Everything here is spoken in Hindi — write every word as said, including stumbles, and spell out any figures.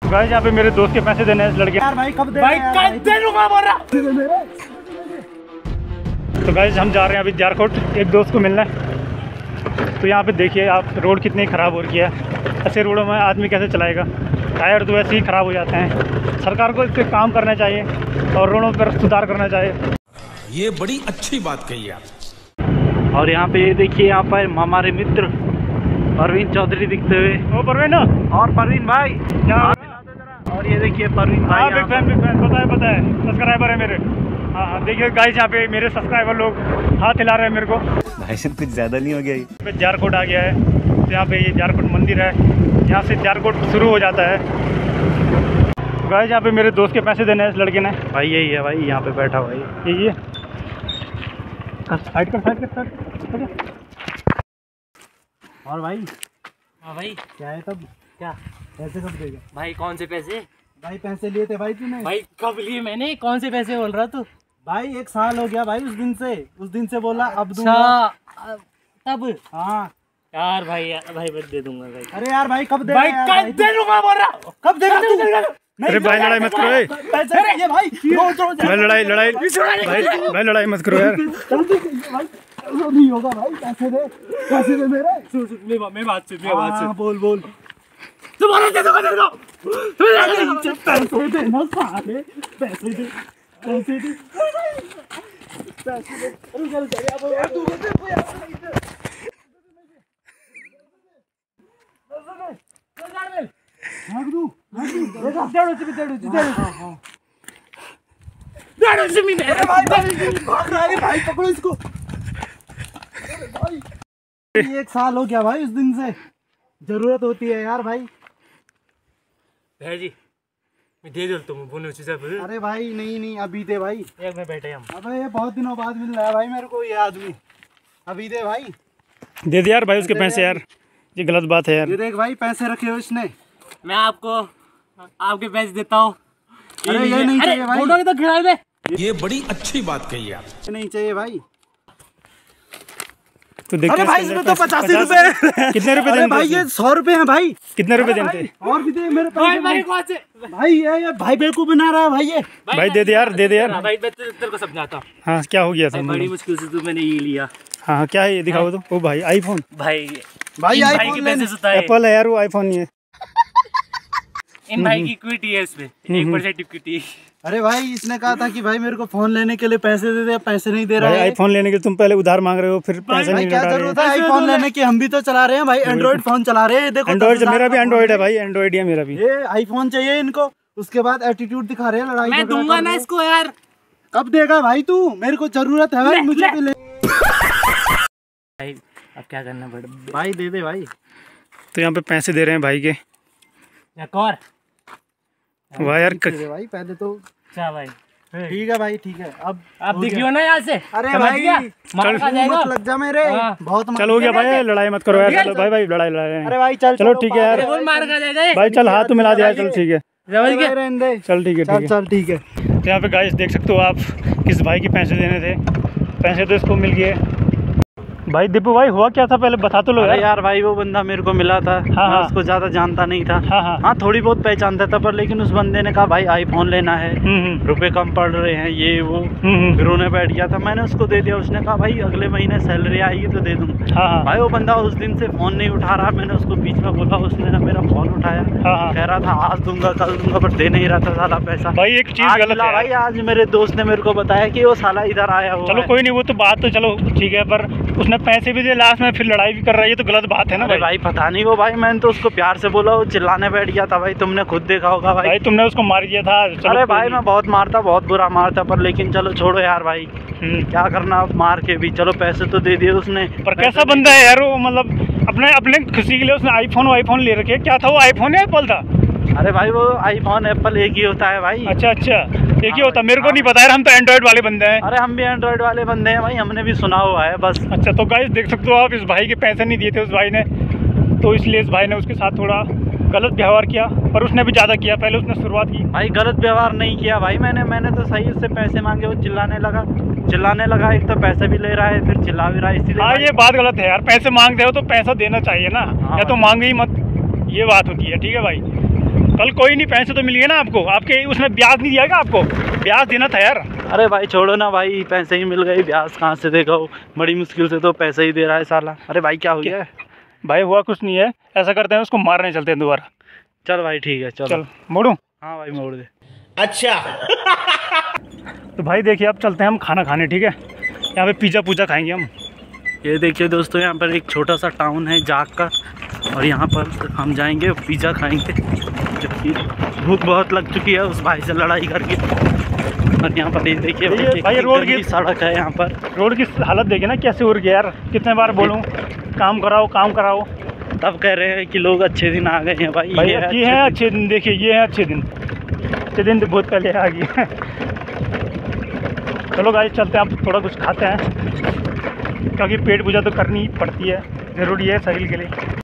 तो गाइस यहाँ पे मेरे दोस्त के पैसे देने हैं इस लड़के। यार भाई कब दे भाई कब दे दूंगा बोल रहा। तो गाइस हम जा रहे हैं अभी जारकोट एक दोस्त को मिलना है। तो यहाँ पे देखिए आप रोड कितनी ख़राब हो रही है। ऐसे रोडों में आदमी कैसे चलाएगा, टायर तो वैसे ही ख़राब हो जाते हैं। सरकार को इस पर काम करना चाहिए और रोडों पर सुधार करना चाहिए। ये बड़ी अच्छी बात कही आप। और यहाँ पे ये देखिए यहाँ पर हमारे मित्र परवीन चौधरी दिखते हुए। ओ परवीन ना और परवीन भाई क्या? और ये देखिए परवीन भाई। हाँ बिग फैन बिग फैन पता है पता है सब्सक्राइबर है मेरे। हाँ हाँ देखिए गाइस यहाँ पे मेरे सब्सक्राइबर लोग हाथ हिला रहे हैं मेरे को। भाई सब कुछ ज़्यादा नहीं हो गया ये जारकोट आ गया है। तो यहाँ पे ये जारकोट मंदिर है, यहाँ से जारकोट शुरू हो जाता है। तो गाइस यहाँ पे मेरे दोस्त के पैसे देने हैं इस लड़के ने। भाई यही है भाई, यहाँ पे बैठा हुआ है यही है। साइड कर साइड कर साइड कर। और भाई हाँ भाई क्या है तब क्या पैसे कब देगा भाई? कौन से पैसे भाई? पैसे लिए थे भाई तूने भाई? कब लिए मैंने? कौन से पैसे बोल रहा तू? भाई एक साल हो गया भाई उस दिन से उस दिन से बोला अब दूंगा। अच्छा तब हाँ यार भाई यार भाई मैं दे दूंगा भाई। अरे यार भाई कब दे भाई कब दे दूंगा बोल रहा। कब देगा तू? अरे भाई लड़ाई मत करो भाई। पैसे ये भाई रोज रोज भाई लड़ाई लड़ाई भाई भाई लड़ाई मत करो यार। भाई नहीं होगा भाई, पैसे दे पैसे दे मेरे। सुन सुन मेरी बात मेरी बात सुन मेरी बात हाँ सुन। बोल बोल। तुम्हारा दे दूंगा तेरे को। पैसे दे ना साले, पैसे दे पैसे दे पैसे दे। अरे चल चल अब यार तू मुझे कोई ऐसा नहीं दे। भाग दू भाग दू देखा डेढ़ से डेढ़ से डेढ़। हां हां डेढ़ से मेरे भाई भाग रहा है भाई, पकड़ो इसको। भाई एक साल हो गया भाई उस दिन से, जरूरत होती है यार भाई। भाई जी मैं दे दो तुम बोलो चीज़। अरे भाई नहीं नहीं अभी दे भाई। एक में बैठे हम। अबे ये बहुत दिनों बाद मिल रहा है भाई मेरे को ये आदमी। अभी दे भाई। दे दे यार भाई उसके पैसे यार, ये गलत बात है यार। ये देख भाई पैसे रखे हो इसने। मैं आपको आपके पैसे देता हूँ। अरे ये नहीं चाहिए भाई। फोटो तो खिला दे। ये बड़ी अच्छी बात कही आप। ये नहीं चाहिए भाई। तो देखते अरे भाई इसमें तो पचासी रुपए। कितने रुपए अरे देते भाई ये सौ रुपए हैं भाई। कितने रुपए देते? और भी दे मेरे भाई पैसे। भाई कौन से भाई ये ये भाई बेवकूफ बना रहा है भाई ये। भाई दे दे यार दे दे यार। भाई मैं तेरे को समझाता हूँ। हाँ क्या हो गया था? बड़ी मुश्किल से तो मैंने ये लिया। हाँ हाँ क्या है ये दिखाओ तो। ओ भाई आईफोन। भाई भाई इन भाई आईफोन के लेने- पैसे सुता है। एप्पल है यार वो आईफोन नहीं है। इन भाई की इक्विटी है इसमें, एक परसेंट इक्विटी। अरे भाई इसने कहा था कि भाई मेरे को फोन लेने के लिए पैसे दे दे, पैसे नहीं दे रहा भाई है। आईफोन लेने के तुम पहले उधार मांग रहे हो फिर पैसे भाई नहीं क्या लौटा रहे जरूरत है आईफोन लेने की? हम भी तो चला रहे हैं भाई, एंड्रॉइड फोन चला रहे हैं। देखो एंड्रॉइड दस मेरा हजार भी का एंड्रॉइड है फोन भाई, एंड्रॉइड है मेरा भी। ये आईफोन चाहिए इनको, उसके बाद एटीट्यूड दिखा रहे हैं, लड़ाई मैं झगड़ा दूंगा कर ना रहे हैं। इसको यार। कब देगा भाई तू? मेरे को जरूरत है भाई, ले, मुझे ले। भी ले। भाई अब क्या करना पड़ेगा? भाई दे दे भाई। तो यहाँ पे पैसे दे रहे हैं भाई के। एक और वाह यार दे दे भाई पहले तो। अच्छा भाई ठीक है भाई ठीक है। अब अब हो दिखियो गया। ना यहाँ से। अरे समझ भाई गया? मार खा जाएगा। मत लग जा मेरे। हाँ। बहुत चल हो गया भाई, लड़ाई मत करो यार। निकल। चलो भाई भाई लड़ाई लड़ाई अरे भाई चल चलो ठीक है यार। अरे वो मार खा जाएगा ये। भाई चल हाथ मिला दिया चल ठीक है। समझ गया? रहने दे। चल ठीक है चल ठीक है। चल ठीक है। तो यहाँ पे गाइस देख सकते हो आप किस भाई के पैसे देने थे। पैसे तो इसको मिल गए। भाई दीपू भाई हुआ क्या था पहले बता तो लो अरे यार। यार भाई वो बंदा मेरे को मिला था। हाँ, मैं हाँ। उसको ज्यादा जानता नहीं था। हाँ हाँ हाँ थोड़ी बहुत पहचानता था पर, लेकिन उस बंदे ने कहा भाई आईफोन लेना है, हम्म हम्म रुपए कम पड़ रहे हैं ये वो। हम्म, हम्म। फिर उन्हें बैठ गया था, मैंने उसको दे दिया। उसने कहा भाई अगले महीने सैलरी आएगी तो दे दूंगा। हाँ हाँ भाई वो बंदा उस दिन से फोन नहीं उठा रहा। मैंने उसको बीच में बोला, उसने ना मेरा फोन उठाया। हाँ हाँ कह रहा था आज दूंगा कल दूंगा, पर दे नहीं रहा था साला पैसा। भाई एक चीज आज गलत मिला है भाई, यार। आज मेरे दोस्त ने मेरे को बताया कि वो साला इधर आया हुआ चलो है। कोई नहीं, वो तो बात तो चलो ठीक है, पर उसने पैसे भी दिए लास्ट में, फिर लड़ाई भी कर रहा है, ये तो गलत बात है ना अरे भाई। भाई पता नहीं वो भाई, मैंने तो उसको प्यार से बोला, वो चिल्लाने बैठ गया था भाई। तुमने खुद देखा होगा भाई। भाई तुमने उसको मार दिया था। चलो अरे कोई भाई नहीं। मैं बहुत मारता, बहुत बुरा मारता, पर लेकिन चलो छोड़ो यार भाई, हम्म। क्या करना अब मार के भी। चलो पैसे तो दे दिए उसने। पर कैसा बंदा है यार वो, मतलब अपने अपने खुशी के लिए उसने आईफोन आईफोन ले रखे। क्या था वो, आईफोन या एप्पल था? अरे भाई वो आईफोन एप्पल एक ही होता है भाई। अच्छा अच्छा एक ही होता, मेरे को नहीं पता यार, हम तो एंड्रॉइड वाले बंदे हैं। अरे हम भी एंड्रॉइड वाले बंदे हैं भाई, हमने भी सुना हुआ है बस। अच्छा तो गाइस देख सकते हो आप, इस भाई के पैसे नहीं दिए थे उस भाई ने, तो इसलिए इस भाई ने उसके साथ थोड़ा गलत व्यवहार किया, पर उसने भी ज़्यादा किया। पहले उसने शुरुआत की। भाई गलत व्यवहार नहीं किया भाई मैंने मैंने तो सही उससे पैसे मांगे, वो चिल्लाने लगा चिल्लाने लगा एक तो पैसे भी ले रहा है, फिर चिल्ला भी रहा है, इसीलिए हाँ भाई- ये बात गलत है यार, पैसे मांगते हो तो पैसा देना चाहिए ना, हाँ या तो मांगे ही मत, ये बात होती है। ठीक है भाई, कल कोई नहीं, पैसे तो मिल गए ना आपको, आपके उसने ब्याज नहीं दिया क्या आपको? ब्याज देना था यार। अरे भाई छोड़ो ना भाई, पैसे ही मिल गए, ब्याज कहाँ से देगा? बड़ी मुश्किल से तो पैसे ही दे रहा है साला। अरे भाई क्या हो गया? भाई हुआ कुछ नहीं है, ऐसा करते हैं उसको मारने चलते हैं दोबारा। चल भाई ठीक है, चल चल मोड़ूं? हाँ भाई मोड़ दे। अच्छा। तो भाई देखिए अब चलते हैं हम खाना खाने, ठीक है? यहाँ पे पिज़्ज़ा पूजा खाएंगे हम। ये देखिए दोस्तों, यहाँ पर एक छोटा सा टाउन है जाग का, और यहाँ पर हम जाएंगे पिज़्ज़ा खाएंगे, जबकि भूख बहुत लग चुकी है उस भाई से लड़ाई करके। और यहाँ पर ये देखिए भाई, भाई रोड की सड़क है, यहाँ पर रोड की हालत देखिए ना कैसे हो रही है यार। कितने बार बोलूँ काम कराओ काम कराओ, तब कह रहे हैं कि लोग अच्छे दिन आ गए हैं। भाई, भाई ये ये हैं अच्छे दिन, देखिए ये हैं अच्छे दिन। अच्छे दिन तो बहुत पहले आ गए। चलो गाइस चलते हैं, आप थोड़ा कुछ खाते हैं, क्योंकि पेट पूजा तो करनी ही पड़ती है, ज़रूरी है शरीर के लिए।